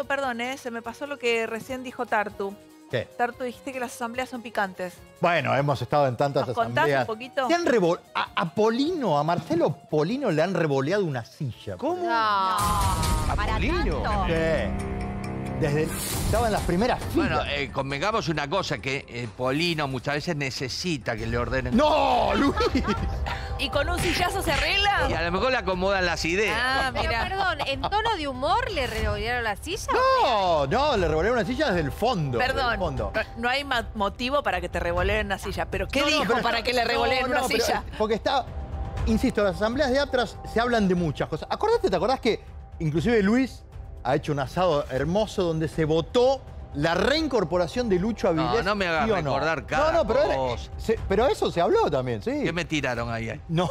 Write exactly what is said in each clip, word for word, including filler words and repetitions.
pasó, perdón, ¿eh? Se me pasó lo que recién dijo Tartu. ¿Qué? Tartu, dijiste que las asambleas son picantes. Bueno, hemos estado en tantas ¿Nos contás asambleas. un poquito? Se han revol... a, a Polino, a Marcelo Polino le han revoleado una silla. ¿Cómo? No, ¿A para Polino? tanto. Sí. Desde... Estaba en las primeras filas. Bueno, eh, convengamos una cosa, que eh, Polino muchas veces necesita que le ordenen. ¡No, Luis! ¿Y con un sillazo se arregla? Y a lo mejor le acomodan las ideas. Ah, Pero mira. perdón, ¿en tono de humor le revolvieron la silla? No, no, le revolearon una silla desde el fondo. desde el Perdón, fondo. no, no hay ma- motivo para que te revoleen una silla. ¿Pero qué No, no, dijo pero para está- que le revoleen no, una no, pero, silla? eh, Porque está, insisto, las asambleas de Atras se hablan de muchas cosas. ¿Acordate, te acordás que inclusive Luis ha hecho un asado hermoso donde se votó la reincorporación de Lucho Avilés? No, no me hagas ¿sí o recordar cada No, no, pero, era- cosa. se- pero eso se habló también, sí. ¿Qué me tiraron ahí? No.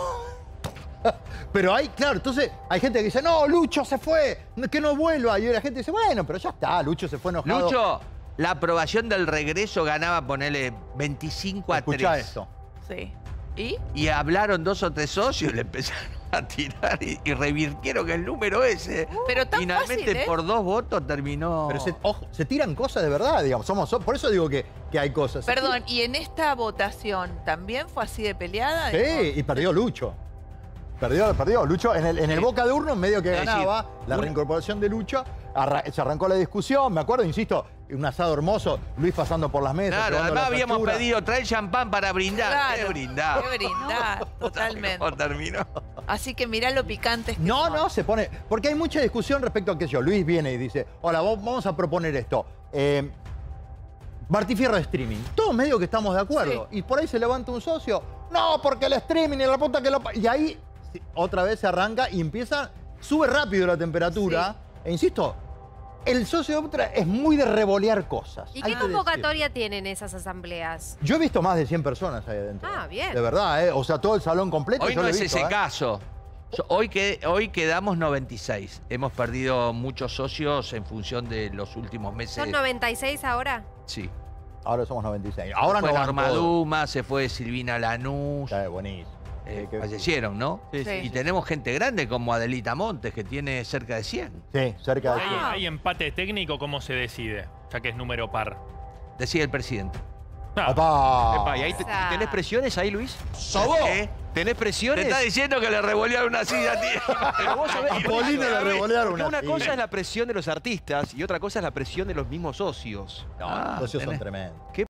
Pero hay, claro, entonces hay gente que dice, no, Lucho se fue, que no vuelva. Y la gente dice, bueno, pero ya está, Lucho se fue enojado. Lucho, la aprobación del regreso ganaba, ponele, veinticinco a tres. Escuchá esto. Sí. ¿Y? Y hablaron dos o tres socios y le empezaron a tirar y, y revirtieron el número ese. Pero tan Finalmente, fácil, ¿eh? por dos votos terminó. Pero se, ojo, se tiran cosas de verdad, digamos. Somos, so- por eso digo que, que hay cosas. Se Perdón, ¿y en esta votación también fue así de peleada? Sí, y perdió Lucho. Perdió, perdió. Lucho, en el, en el Sí. Boca de Urno, medio que Es decir, ganaba la una- reincorporación de Lucho. Arra- se arrancó la discusión, me acuerdo, insisto, un asado hermoso, Luis pasando por las mesas. Claro, llevando además la habíamos factura. pedido traer champán para brindar. Claro. ¿Qué brindar? Qué brindar, totalmente. ¿Cómo terminó? Así que mirá lo picantes que No, son. no, se pone. Porque hay mucha discusión respecto a qué sé yo. Luis viene y dice: hola, vos- vamos a proponer esto. Eh, Martí Fierro de streaming. Todos medio que estamos de acuerdo. Y por ahí se levanta un socio. No, porque el streaming y la puta que lo. pa-". Y ahí sí, otra vez se arranca y empieza. Sube rápido la temperatura. E insisto, el socio de Otra es muy de revolear cosas. ¿Y hay qué que convocatoria tienen esas asambleas? decir. Yo he visto más de cien personas ahí adentro. Ah, bien. De verdad, ¿eh? O sea, todo el salón completo. Hoy yo no lo he es visto, ese ¿eh? caso. Yo- Hoy, que, hoy quedamos noventa y seis. Hemos perdido muchos socios en función de los últimos meses. ¿Son noventa y seis ahora? Sí. Ahora somos noventa y seis. Ahora se fue no van Norma todos. Duma, se fue Silvina Lanús. Está buenísimo. eh, Sí, que- fallecieron, ¿no? Sí, sí. Y tenemos gente grande como Adelita Montes, que tiene cerca de cien. Sí, cerca de ¿Hay, cien. hay empate técnico? ¿Cómo se decide? Ya que es número par. Decía el presidente. Ah, Papá. Epa, ¿y ahí te- Esa. tenés presiones ahí, Luis? ¿Eh? ¿Tenés Te presiones? está diciendo que le revolearon una silla, tío. Pero vos sabés- A Polino le revolearon Porque una una silla. cosa es la presión de los artistas y otra cosa es la presión de los mismos socios. No, Ah, los socios son tenés- tremendos. ¿Qué